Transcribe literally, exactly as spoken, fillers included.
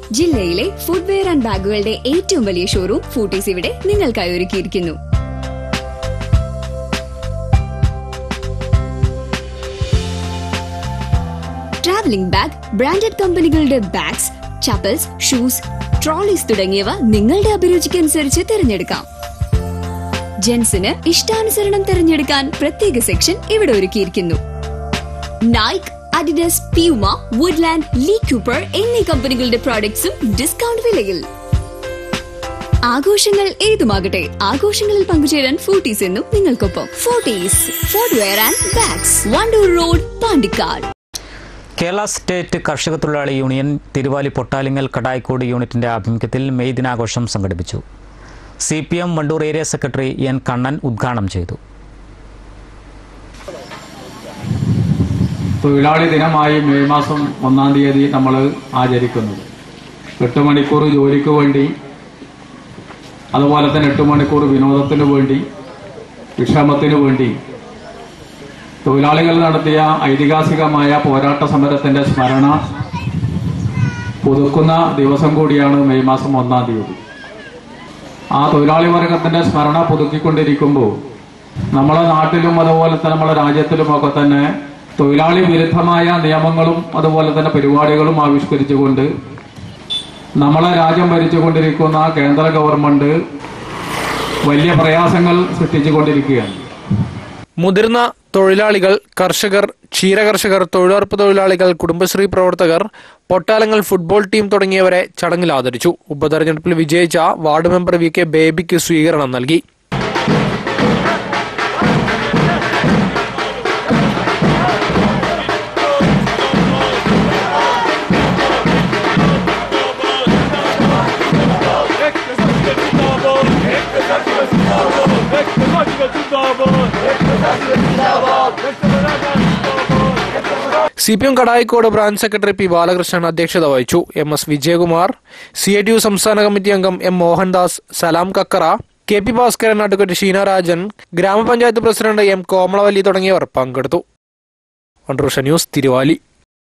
ജില്ലയിലെ footwear and ബാഗുകളുടെ ഏറ്റവും വലിയ ഷോറൂം ഫൂട്ടീസ് ഇവിടെ നിങ്ങൾക്കായി ഒരുക്കിയിരിക്കുന്നു. ട്രാവലിംഗ് ബാഗ്, ബ്രാൻഡഡ് കമ്പനികളുടെ ബാഗ്സ്, ചപ്പൽസ്, ഷൂസ്, ട്രോളീസ് തുടങ്ങിയവ നിങ്ങളുടെ അഭിരുചിക്കനുസരിച്ച് തിരഞ്ഞെടുക്കാം. ജെൻസിന് ഇഷ്ടാനുസരണം തിരഞ്ഞെടുക്കാൻ പ്രത്യേക സെക്ഷൻ ഇവിടെ ഒരുക്കിയിരിക്കുന്നു. Nike, Adidas, Puma, Woodland, Lee Cooper എന്നീ കമ്പനികളുടെ പ്രോഡക്ട്സും ഡിസ്കൗണ്ട് വിലയിൽ. ആഘോഷങ്ങൾ ഏതുമാകട്ടെ, ആഘോഷങ്ങളിൽ പങ്കുചേരാൻ ഫൂട്ടീസ് എന്നും നിങ്ങൾക്കൊപ്പം. Footies footwear and bags, Wandoor road, Pandikkad. Kerala state കർഷക തൊഴിലാളി യൂണിയൻ തിരുവാലി പൊട്ടാലിങ്ങൽ കടായിക്കോട് യൂണിറ്റിന്റെ ആഭിമുഖ്യത്തിൽ മെയ് ദിനാഘോഷം സംഘടിപ്പിച്ചു. C P M Wandoor area secretary N Kannan ഉദ്ഘാടനം ചെയ്തു. തൊഴിലാളി ദിനമായി മെയ് മാസം ഒന്നാം തീയതി നമ്മൾ ആചരിക്കുന്നത് എട്ട് മണിക്കൂർ ജോലിക്ക് വേണ്ടി, അതുപോലെ തന്നെ എട്ട് മണിക്കൂർ വിനോദത്തിന് വേണ്ടി, വിക്ഷേമത്തിന് വേണ്ടി തൊഴിലാളികൾ നടത്തിയ ഐതിഹാസികമായ പോരാട്ട സമരത്തിന്റെ സ്മരണ പുതുക്കുന്ന ദിവസം കൂടിയാണ് മെയ് മാസം ഒന്നാം തീയതി. ആ തൊഴിലാളി വർഗത്തിന്റെ സ്മരണ പുതുക്കിക്കൊണ്ടിരിക്കുമ്പോൾ നമ്മളെ നാട്ടിലും അതുപോലെ തന്നെ നമ്മളെ രാജ്യത്തിലുമൊക്കെ തന്നെ തൊഴിലാളി വിരുദ്ധമായ നിയമങ്ങളും അതുപോലെ തന്നെ പരിപാടികളും ആവിഷ്കരിച്ചുകൊണ്ട് നമ്മളെ രാജ്യം ഭരിച്ചുകൊണ്ടിരിക്കുന്ന കേന്ദ്ര ഗവൺമെന്റ് വലിയ പ്രയാസങ്ങൾ സൃഷ്ടിച്ചുകൊണ്ടിരിക്കുകയാണ്. മുതിർന്ന തൊഴിലാളികൾ, കർഷകർ, ക്ഷീരകർഷകർ, തൊഴിലുറപ്പ് തൊഴിലാളികൾ, കുടുംബശ്രീ പ്രവർത്തകർ, പൊട്ടാലങ്ങൽ ഫുട്ബോൾ ടീം തുടങ്ങിയവരെ ചടങ്ങിൽ ആദരിച്ചു. ഉപതെരഞ്ഞെടുപ്പിൽ വിജയിച്ച വാർഡ് മെമ്പർ വി കെ ബേബിക്ക് സ്വീകരണം നൽകി. C P M Kadayikkode branch secretary P Balakrishnan അധ്യക്ഷത വഹിച്ചു. M S Vijayakumar, C I T U സംസ്ഥാന കമ്മിറ്റി അംഗം M Mohandas, Salam Kakkara, K P Bhaskaran, advocate Sheena Rajan, ഗ്രാമപഞ്ചായത്ത് പ്രസിഡന്റ് എം കോമളവല്ലി തുടങ്ങിയവർ പങ്കെടുത്തു. വണ്ടൂർ ന്യൂസ്, തിരുവാലി.